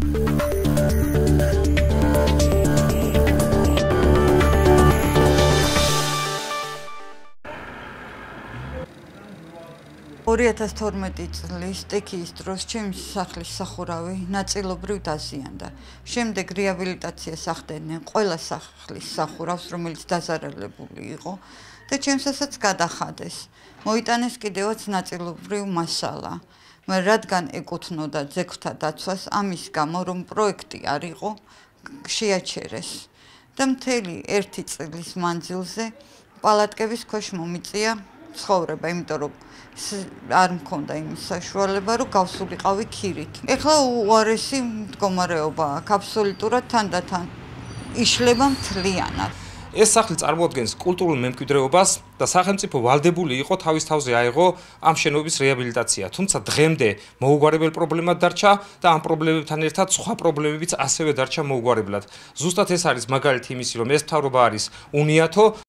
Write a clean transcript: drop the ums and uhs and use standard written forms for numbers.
წლის სტექიის დროს ჩემი სახლის სახურავი ნაწილობრივ დაზიანდა. შემდეგ რეაბილიტაციას ახდენენ ყველა სახლის სახურავს, რომელიც დაზარალებული იყო და ჩემსაც გადახადეს. მოიტანეს კიდევაც ნაწილობრივ მასალა. მაგრამ რადგან ეკუთვნოდა ძეგლთა დაცვას, ამის გამო რომ პროექტი არ იყო, შეაჩერეს და მთელი 1 წლის მანძილზე პალატკების ქვეშ მომიწია ცხოვრება, იმიტომ რომ არ მქონდა იმის საშუალება, რომ გავსულიყავი ქირით. ეხლა უარესი მდგომარეობაა, აბსოლუტურად თანდათან იშლება მთლიანად. ეს სახლი წარმოადგენს კულტურულ მემკვიდრეობას და სახელმწიფო ვალდებული იყო თავის თავზე აეღო ამ შენობის რეაბილიტაცია. თუმცა დღემდე მოუგვარებელ პრობლემად დარჩა და ამ პრობლემებთან ერთად სხვა პრობლემებიც ასევე დარჩა მოუგვარებლად. ზუსტად ეს არის მაგალითი იმისი, რომ ეს მთავრობა არის უნიათო